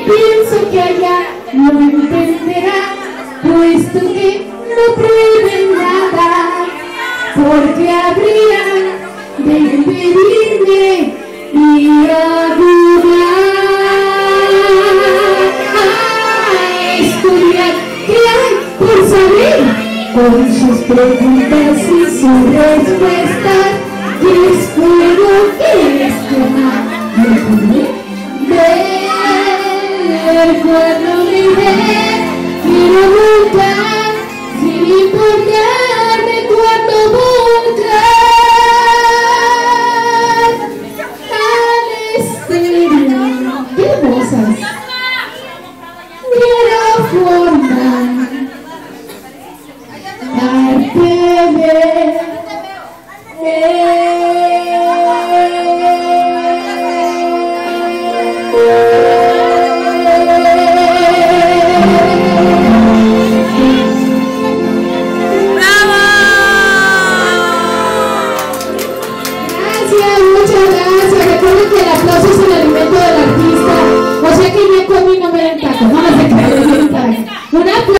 pienso que allá lo entenderá, puesto que no prueben nada, porque habría de impedirme ir a dudar. Estudiar, ¿qué hay por saber? Con sus preguntas y sus respuestas, les puedo gestionar. ¿Me podré ver cuando me ve? Quiero buscar sin importarme cuando buscar al exterior. ¡Qué hermosas! Quiero